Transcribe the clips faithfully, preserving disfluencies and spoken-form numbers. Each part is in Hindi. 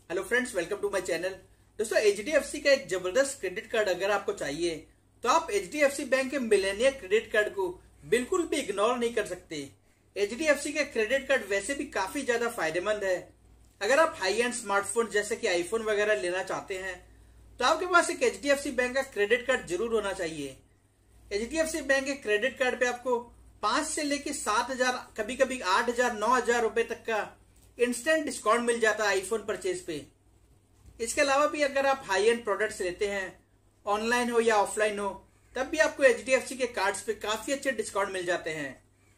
Hello friends, welcome to my channel. दोस्तों, एचडीएफसी का एक जबरदस्त क्रेडिट कार्ड अगर आपको चाहिए तो आप एचडीएफसी बैंक के मिलेनियर क्रेडिट कार्ड को बिल्कुल भी इग्नोर नहीं कर सकते। एचडीएफसी का क्रेडिट कार्ड वैसे भी काफी ज्यादा फायदेमंद है। अगर आप हाई एंड स्मार्टफोन जैसे कि आईफोन वगैरह लेना चाहते हैं तो आपके पास एक एचडीएफसी बैंक का क्रेडिट कार्ड जरूर होना चाहिए। एचडीएफसी बैंक के क्रेडिट कार्ड पे आपको पांच से लेके सात हजार कभी कभी आठ हजार नौ हजार रुपए तक का इंस्टेंट डिस्काउंट मिल जाता है आईफोन परचेज पे। इसके अलावा भी अगर आप हाई एंड प्रोडक्ट्स लेते हैं, ऑनलाइन हो या ऑफलाइन हो, तब भी आपको एचडीएफसी के कार्ड्स पे काफी अच्छे डिस्काउंट मिल जाते हैं।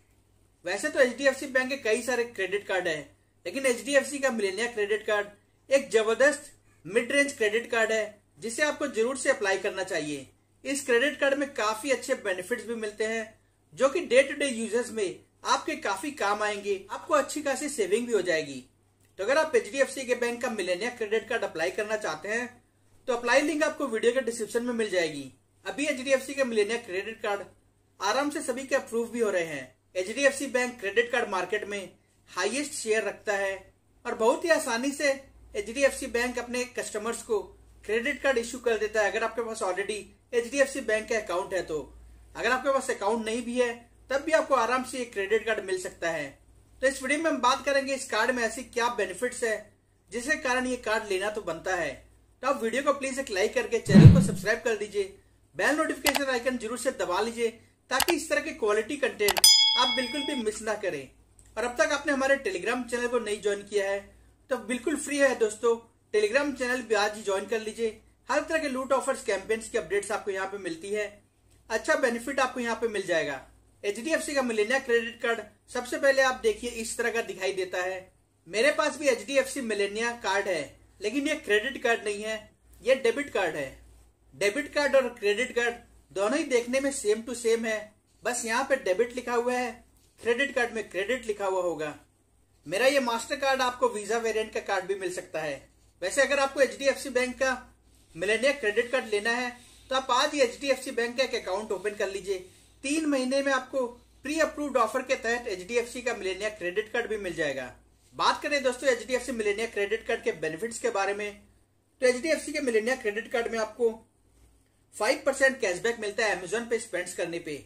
वैसे तो एचडीएफसी बैंक के कई सारे क्रेडिट कार्ड है, लेकिन एचडीएफसी का मिलेनियर क्रेडिट कार्ड एक जबरदस्त मिड रेंज क्रेडिट कार्ड है जिसे आपको जरूर से अप्लाई करना चाहिए। इस क्रेडिट कार्ड में काफी अच्छे बेनिफिट्स भी मिलते हैं जो कि डे टू डे यूजर्स में आपके काफी काम आएंगे। आपको अच्छी खासी सेविंग भी हो जाएगी। तो अगर आप एचडीएफसी के बैंक का मिलेनियर क्रेडिट कार्ड अप्लाई करना चाहते हैं तो अप्लाई लिंक आपको वीडियो के डिस्क्रिप्शन में मिल जाएगी। अभी एचडीएफसी के मिलेनियर क्रेडिट कार्ड आराम से सभी के अप्रूव भी हो रहे हैं। HDFC bank credit card market में हाईएस्ट शेयर रखता है और बहुत ही आसानी से एचडीएफसी बैंक अपने कस्टमर्स को क्रेडिट कार्ड इश्यू कर देता है। अगर आपके पास ऑलरेडी एचडीएफसी बैंक का अकाउंट है तो, अगर आपके पास अकाउंट नहीं भी है तब भी आपको आराम से एक क्रेडिट कार्ड मिल सकता है। तो इस वीडियो में हम बात करेंगे इस कार्ड में ऐसी क्या बेनिफिट्स है जिसके कारण ये कार्ड लेना तो बनता है। तो आप वीडियो को प्लीज एक लाइक करके चैनल को सब्सक्राइब कर दीजिए, बेल नोटिफिकेशन आइकन जरूर से दबा लीजिए ताकि इस तरह के क्वालिटी कंटेंट आप बिल्कुल भी मिस ना करें। और अब तक आपने हमारे टेलीग्राम चैनल को नहीं ज्वाइन किया है तो बिल्कुल फ्री है दोस्तों, टेलीग्राम चैनल भी आज ही ज्वाइन कर लीजिए। हर तरह के लूट ऑफर्स, कैंपेन्स की अपडेट्स आपको यहाँ पे मिलती है। अच्छा बेनिफिट आपको यहाँ पे मिल जाएगा। एचडीएफसी का मिलेनियर क्रेडिट कार्ड सबसे पहले आप देखिए इस तरह का दिखाई देता है। मेरे पास भी एचडीएफसी मिलेनियर कार्ड है, लेकिन ये क्रेडिट कार्ड नहीं है, ये डेबिट कार्ड है। डेबिट कार्ड और क्रेडिट कार्ड दोनों ही देखने में सेम टू सेम है, बस यहाँ पे डेबिट लिखा हुआ है, क्रेडिट कार्ड में क्रेडिट लिखा हुआ होगा। मेरा ये मास्टर कार्ड आपको वीजा वेरिएंट का कार्ड भी मिल सकता है। वैसे अगर आपको एचडीएफसी बैंक का मिलेनियर क्रेडिट कार्ड लेना है तो आप आज ही एचडीएफसी बैंक का एक अकाउंट ओपन कर लीजिए। तीन महीने में आपको प्री अप्रूव्ड ऑफर के तहत एचडीएफसी का मिलेनियर क्रेडिट कार्ड भी मिल जाएगा। बात करें दोस्तों एचडीएफसी मिलेनियर क्रेडिट कार्ड के बेनिफिट्स के बारे में, तो एचडीएफसी के मिलेनियर क्रेडिट कार्ड में आपको फाइव परसेंट कैशबैक मिलता है अमेजोन पे स्पेंड करने पे।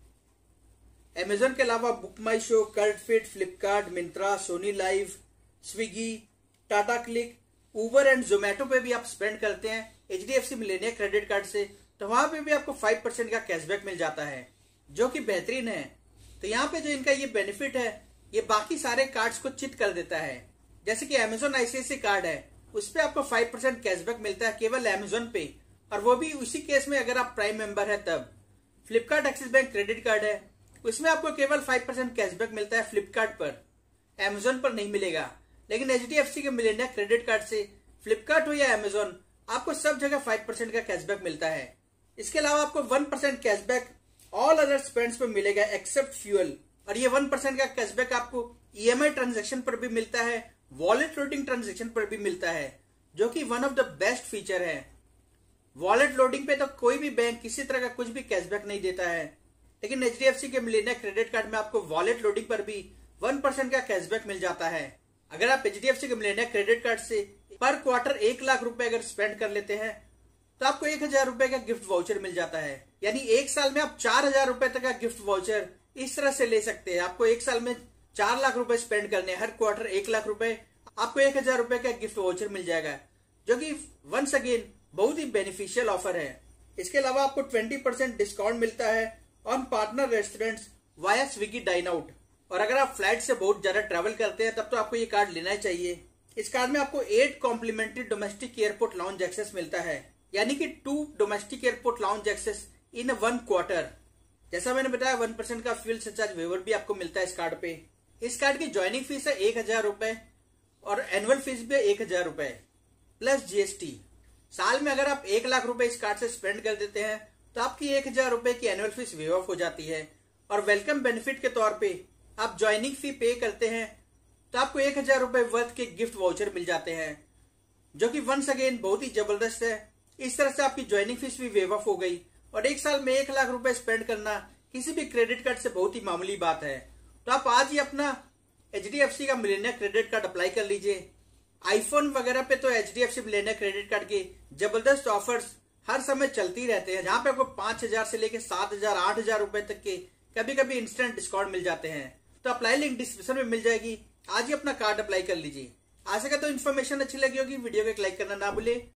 अमेजोन के अलावा Book My Show, Cult Fit, Flipkart, Myntra, Sony LIV, Swiggy, Tata CLiQ, Uber and Zomato पे भी आप स्पेंड करते हैं एचडीएफसी मिलेनियर क्रेडिट कार्ड से, तो वहां पे भी आपको फाइव परसेंट का कैशबैक मिल जाता है जो कि बेहतरीन है। तो यहाँ पे जो इनका ये बेनिफिट है ये बाकी सारे कार्ड्स को चिट कर देता है। जैसे कि अमेजोन आईसीआईसी कार्ड है, उस पर आपको फाइव परसेंट कैशबैक मिलता है केवल अमेजोन पे, और वो भी उसी केस में अगर आप प्राइम मेंबर है तब। Flipkart Axis bank credit card है, उसमें आपको केवल फाइव परसेंट कैशबैक मिलता है फ्लिपकार्ट पर, अमेजोन पर नहीं मिलेगा। लेकिन एचडीएफसी के मिलेनियर क्रेडिट कार्ड से फ्लिपकार्ट हो या अमेजोन, आपको सब जगह फाइव परसेंट का कैशबैक मिलता है। इसके अलावा आपको one percent cashback all other spends पर मिलेगा एक्सेप्ट फ्यूल, और ये वन परसेंट का कैशबैक आपको ईएमआई ट्रांजैक्शन पर भी मिलता है, वॉलेट लोडिंग ट्रांजैक्शन पर भी मिलता है, जो कि one of the best feature है। वॉलेट लोडिंग पे तो कोई भी बैंक किसी तरह का कुछ भी कैशबैक नहीं देता है, लेकिन एचडीएफसी के मिलेनियर क्रेडिट कार्ड में आपको वॉलेट लोडिंग पर भी वन परसेंट का कैशबैक मिल जाता है। अगर आप एचडीएफसी के मिलेनियर क्रेडिट कार्ड से पर क्वार्टर एक लाख रुपए अगर स्पेंड कर लेते हैं तो आपको एक हजार रुपए का गिफ्ट वाउचर मिल जाता है। यानी एक साल में आप चार हजार रुपए तक का गिफ्ट वाउचर इस तरह से ले सकते हैं। आपको एक साल में चार लाख रुपए स्पेंड करने, हर क्वार्टर एक लाख रुपए, आपको एक हजार रुपए का गिफ्ट वाउचर मिल जाएगा, जो कि वंस अगेन बहुत ही बेनिफिशियल ऑफर है। इसके अलावा आपको ट्वेंटी परसेंट डिस्काउंट मिलता है on partner restaurants via Swiggy dine out. और अगर आप फ्लाइट से बहुत ज्यादा ट्रेवल करते हैं तब तो आपको ये कार्ड लेना ही चाहिए। इस कार्ड में आपको eight complimentary domestic airport lounge access मिलता है, यानी कि two domestic airport lounge access in one quarter. जैसा मैंने बताया वन परसेंट का फ्यूल सरचार्ज वेवर भी आपको मिलता है इस कार्ड पे। इस कार्ड की ज्वाइनिंग फीस है एक हजार रुपए और एनुअल फीस भी है एक हजार रुपए प्लस जीएसटी। साल में अगर आप एक लाख रुपए इस कार्ड से स्पेंड कर देते हैं तो आपकी एक हजार रुपए की एनुअल फीस वेव ऑफ हो जाती है, और वेलकम बेनिफिट के तौर पे आप ज्वाइनिंग फी पे करते हैं तो आपको एक हजार रुपए वर्थ के गिफ्ट वाउचर मिल जाते हैं, जो कि वंस अगेन बहुत ही जबरदस्त है। इस तरह से आपकी ज्वाइनिंग फीस भी वेव ऑफ हो गई, और एक साल में एक लाख रुपए स्पेंड करना किसी भी क्रेडिट कार्ड से बहुत ही मामूली बात है। तो आप आज ही अपना एचडीएफसी का मिलेनियर क्रेडिट कार्ड अप्लाई कर लीजिए। आईफोन वगैरह पे तो H D F C Millennia credit card की जबरदस्त ऑफर्स हर समय चलती रहते हैं, जहां पे आपको पांच हजार से लेकर सात हजार आठ हजार रुपए तक के कभी कभी इंस्टेंट डिस्काउंट मिल जाते हैं। तो अप्लाई लिंक डिस्क्रिप्शन में मिल जाएगी, आज ही अपना कार्ड अप्लाई कर लीजिए। आशा करता हूं इन्फॉर्मेशन अच्छी लगी होगी, वीडियो को एक लाइक करना ना भूले।